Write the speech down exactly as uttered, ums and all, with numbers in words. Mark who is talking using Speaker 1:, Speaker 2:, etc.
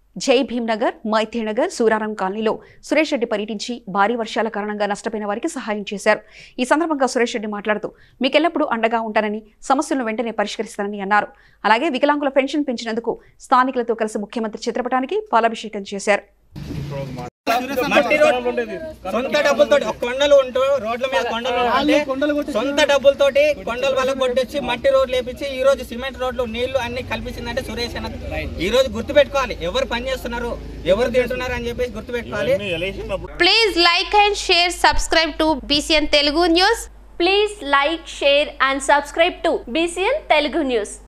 Speaker 1: జై భీమ్నగర్, మైత్రీనగర్, సూరారం కాలనీలో సురేష్ రెడ్డి పర్యటించి భారీ వర్షాల కారణంగా నష్టపోయిన వారికి సహాయం చేశారు. ఈ సందర్భంగా సురేష్ రెడ్డి మాట్లాడుతూ మీకెల్లప్పుడూ అండగా ఉంటానని, సమస్యలను వెంటనే పరిష్కరిస్తానని అన్నారు. అలాగే వికలాంగుల పెన్షన్ పెంచినందుకు స్థానికులతో కలిసి ముఖ్యమంత్రి చిత్రపటానికి పాలాభిషేకం చేశారు.
Speaker 2: మట్టి రోడ్డు సొంత డబ్బులతోటి కొండలు ఉంటూ రోడ్ల మీద కొండలు సొంత డబ్బులతోటి కొండల వల్ల కొట్టేసి మట్టి రోడ్లు వేపించి ఈ రోజు సిమెంట్ రోడ్లు నీళ్లు అన్ని కల్పించిందంటే సురేష్ అన్న. ఈ రోజు గుర్తు పెట్టుకోవాలి, ఎవరు పని చేస్తున్నారు, ఎవరు తింటున్నారు అని చెప్పేసి గుర్తు పెట్టుకోవాలి.
Speaker 3: Please like and share, subscribe to BCN Telugu news.
Speaker 4: Please like, share and subscribe to BCN Telugu news.